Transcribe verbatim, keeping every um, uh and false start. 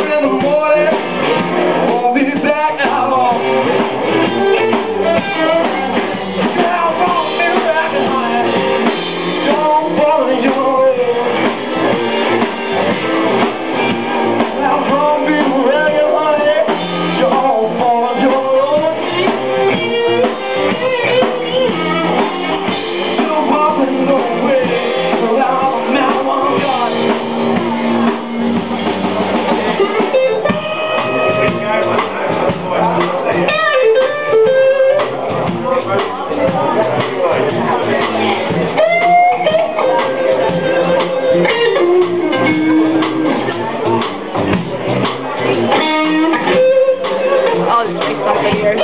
in the morning, won't be back how long. Now won't be back honey. Don't follow your way. Now won't be back honey. Don't follow your way. Don't follow your way. Now now I'm gone. I'll just make some figures.